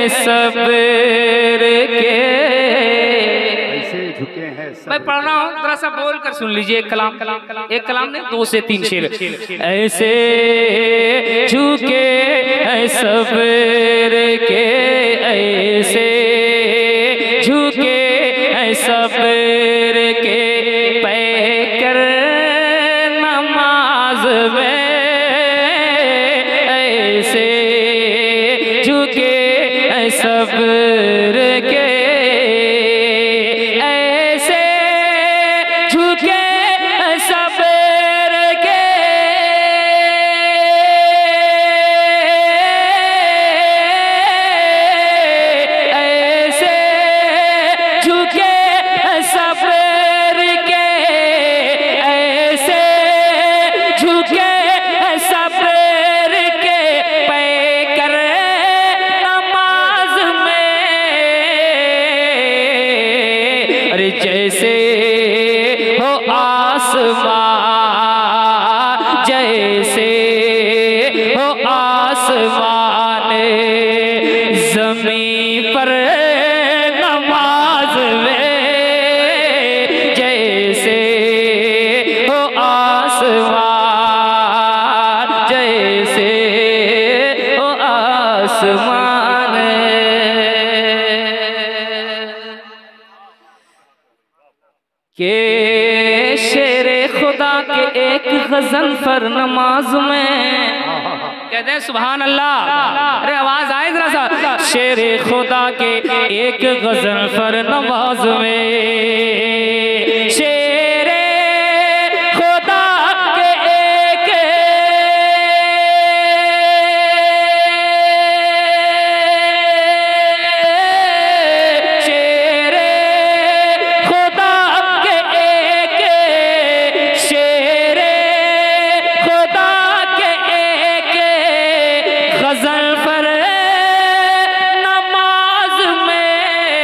सब्र के। ऐसे झुके हैं। मैं पढ़ रहा हूँ, जरा सा बोल कर सुन लीजिए। एक कलाम नहीं, 2 से 3 शेर। ऐसे झुके हैं सब्र के, ऐसे झुके हैं सब्र के, पैकर नमाज में ऐसे झुके हैं सब्र के, ऐसे झुके हैं सब्र के, ऐसे झुके हैं सब्र के, ऐसे झुके हैं सब्र के, पैकर नमाज में। अरे जैसे हो आसमान, जैसे हो आसमान, ज़मीन पर नमाज में, जैसे हो आसमान, जैसे हो आसमान। के शेरे खुदा के एक गजल पर नमाज में, कहते हैं सुभान अल्लाह। अरे आवाज आए जरा सा। शेरे खुदा के एक गजल पर नमाज में, शेरे खुदा के एक, शेरे खुदा के एक, शेरे खुदा के एक गजल पर नमाज में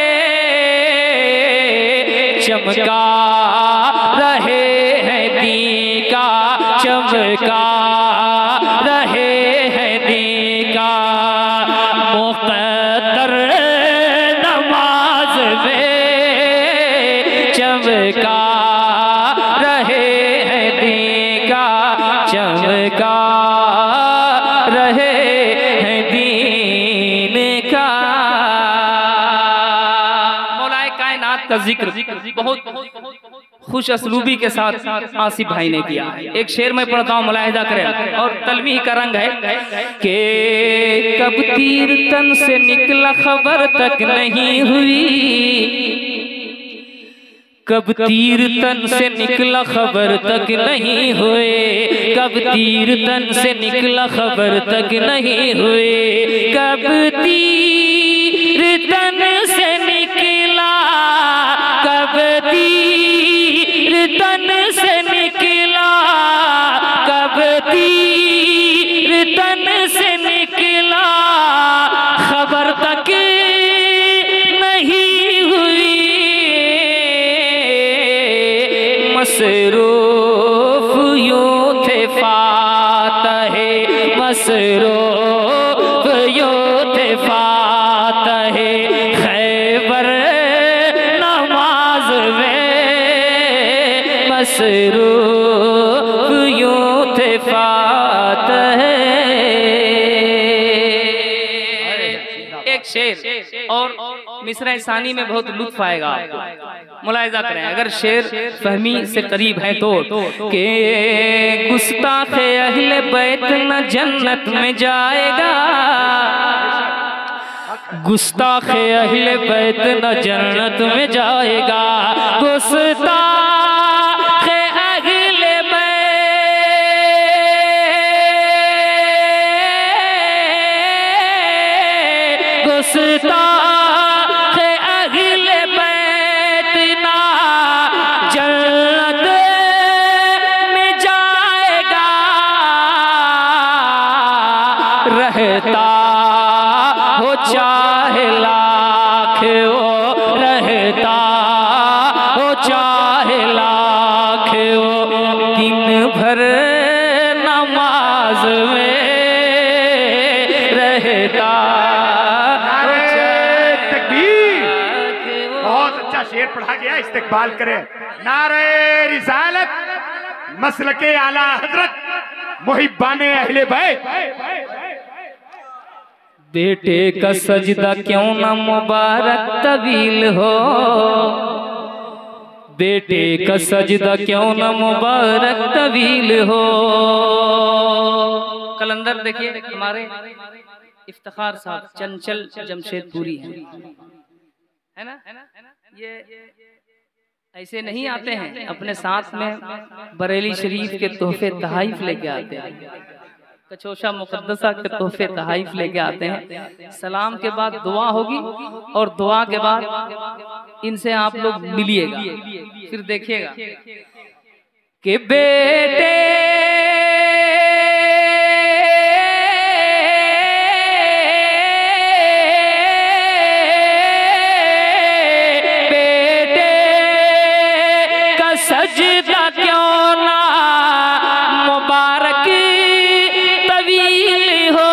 चमका रहे हैं दीन का, चमका रहे हैं दीन का मुक़द्दर नमाज में, चमका रहे हैं दीन का, चमका रहे हैं दीन का। मौलाए कायनात का जिक्र बहुत खुश असलूबी के साथ आसिफ भाई ने किया है। एक शेर में पढ़ता हूँ, मुलाहिजा करें, और तलवी का रंग है कि कब तीर तन से निकला खबर तक नहीं हुई, कब तीर तन से निकला खबर तक नहीं हुए, कब तीर तन से निकला खबर तक नहीं हुए, कब तीर तन से निकला, कब तीर तन से निकला, कब तीर तन से निकला, खबर तक नहीं हुई। मसरूफ यूं थे फातहे, मसरूफ यूं थे फातहे खैबर नमाज में, मसरूफ यूं थे फातहे। एक शेर और मिसरा सानी में बहुत लुत्फ आएगा आपको, मुलाहिजा करें अगर शेर फहमी से करीब है तो। के गुस्ताखे अहले बैत न जन्नत में जाएगा, गुस्ताखे अहले बैत न जन्नत में जाएगा, गुस्ताखे अहले बैत, गुस्ताखे अहले बैत ना जन्नत में जाएगा, रहता हो चाहे लाख वो, रहता हो चाहे लाख वो, दिन भर नमाज में रहता हो शेर पढ़ा गया, इस्तेकबाल करें। नारे रिसालत, मसलके आला हजरत, मुहिब्बाने अहले बैत। बेटे का सजदा क्यों ना मुबारक तवील हो, बेटे का सजदा क्यों ना मुबारक तवील हो। कलंदर देखिए हमारे इफ्तिखार साहब चंचल जमशेदपुरी है ना, ये ऐसे नहीं आते हैं, अपने साथ में बरेली शरीफ के तोहफे तहाइफ लेके आते हैं, कचोशा मुकद्दसा के तोहफे तहाइफ लेके आते हैं। सलाम के बाद दुआ होगी और दुआ के बाद इनसे आप लोग मिलिएगा, फिर देखिएगा कि बेटे सजदा क्यों ना मुबारक तवील हो,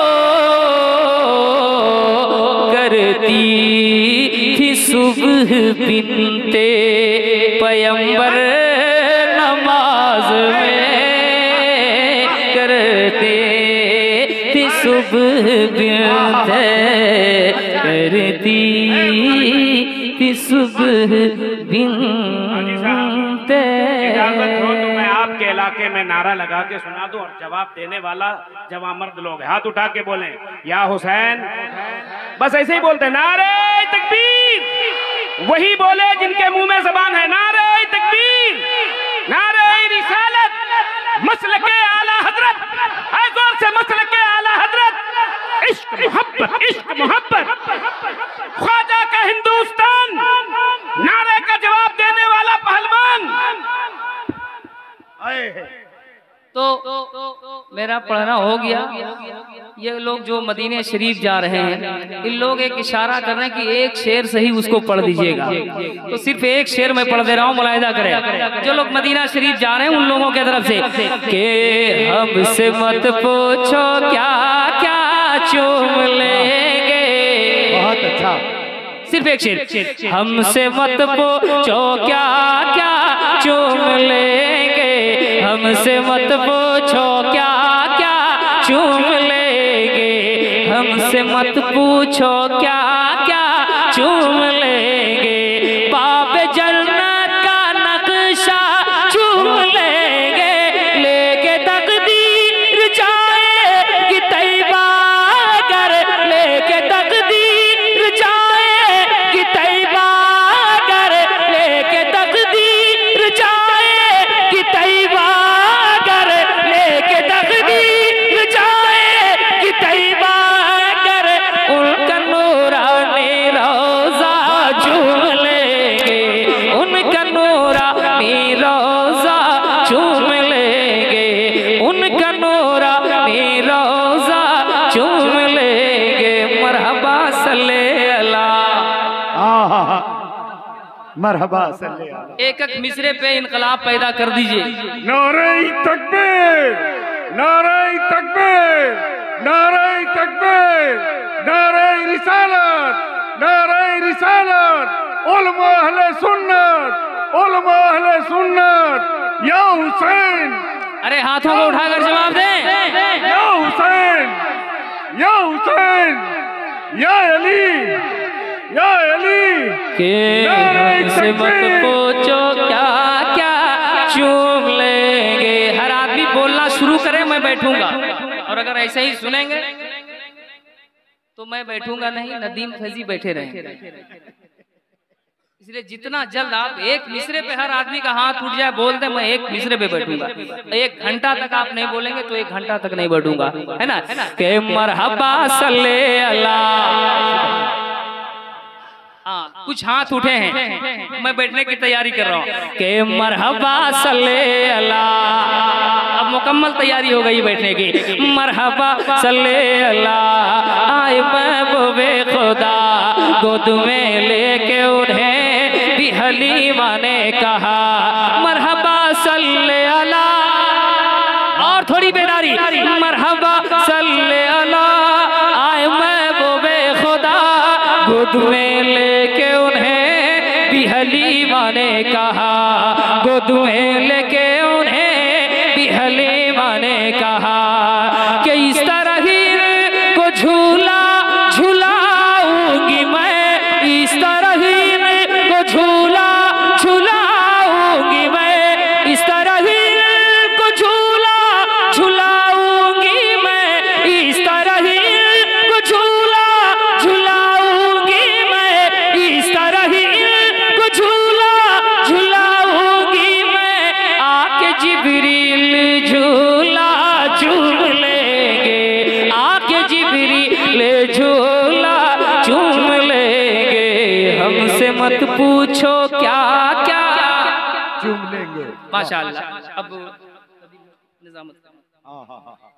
करती थी सुबह बिनते पैगंबर नमाज में, करते थी सुबह बिनते, करती थी सुबह बिनते। इजाजत हो तो मैं आपके इलाके में नारा लगा के सुना दूं और जवाब देने वाला जवां मर्द लोग हाथ उठा के बोले या हुसैन। बस ऐसे ही बोलते नारे तकबीर, वही बोले जिनके मुंह में जबान है। नारे तकबीर, नारे रिसालत, मसलके आला हजरत, है जोर से मसलके आला हजरत। इश्क मोहब्बत, इश्क मोहब्बत, ख्वाजा का हिंदुस्तान, नारे का जवाब देने वाला पहलवान। तो मेरा पढ़ना हो गया। ये लोग जो मदीने शरीफ जा रहे हैं, इन लोग एक इशारा कर रहे हैं कि एक शेर से ही उसको पढ़ दीजिएगा, तो सिर्फ एक शेर मैं पढ़ दे रहा हूँ, मुलाहिदा करें। जो लोग मदीना शरीफ जा रहे हैं उन लोगों की तरफ से कि हमसे मत पूछो क्या क्या चूम लेंगे। बहुत अच्छा, सिर्फ एक शेर, हमसे मत पूछो क्या क्या चूम लेंगे, हमसे मत पूछो क्या क्या चूम लेंगे, हमसे मत पूछो क्या क्या चूम लेंगे, बाब जन्नत का नक्शा चूम लेंगे, लेके तकदीर जाएगी तैयबा कर, लेके तकदीर जाएगी तैयबा कर, लेके तकदीर जाएगी तैयबा कर, लेके तकदीर जाएगी तैयबा कर, उनका नूरानी रोज़ा चूम लेंगे, उनका नूरानी रोज़ा चूम लेंगे, उनका नूरानी रोज़ा चूम लेंगे। मरहबा सल्ले अला। मरहबा सल्ले अला। एक एक मिसरे पे इनकलाब पैदा कर दीजिए। नारे तकबीर, नारे तकबीर, नारे तकबीर, नारे रिसालत, नारे रिसालत, उलमा अहले सुन्नत, उलमा अहले सुन्नत, या हुसैन, अरे हाथों को उठाकर जवाब दें। या हुसैन, या हुसैन, या अली, या अली। के हमसे मत पूछो क्या क्या चूम लेंगे। हर आदमी बोलना शुरू करे, मैं बैठूंगा, और अगर ऐसे ही सुनेंगे तो मैं बैठूंगा नहीं, नदीम फैजी बैठे रहेंगे। इसलिए जितना जल्द आप एक मिसरे पे हर आदमी का हाथ उठ जाए, बोल दे मैं एक मिसरे पे बैठूंगा। 1 घंटा तक आप नहीं बोलेंगे तो 1 घंटा तक नहीं बैठूंगा, है ना। के मरहबा सल्ले अला। हाँ, कुछ हाथ उठे हैं, मैं बैठने की तैयारी कर रहा हूँ। के मरहबा सल्ले अला। अब मुकम्मल तैयारी हो गई बैठने की। मरहबा सल्ले अला। आए महबूबे खुदा, गोद में लेके उन्हें भी हलीमा ने कहा मरहबा सल्ले अला। और थोड़ी बेदारी, मरहबा सल्ले अला। आए महबूबे खुदा, गोद में लेके उन्हें भी हलीमा ने कहा, गोद में लेके उन्हें भी हलीमा ने कहा कि इस तरह ही को झूला झुलाऊंगी मैं, इस तरह ही को झूला झुलाऊंगी मैं, इस तरह ही को झूला झुलाऊंगी मैं, इस तरह ही को झूला झुलाऊंगी मैं, इस तरह ही को झूला झुलाऊंगी मैं। आके जिब्रील झूला झूम लेंगे, आके जिब्रील झूला झूम लेंगे। हमसे मत पूछो क्या क्या चूम लेंगे। माशाअल्लाह। अब निजामत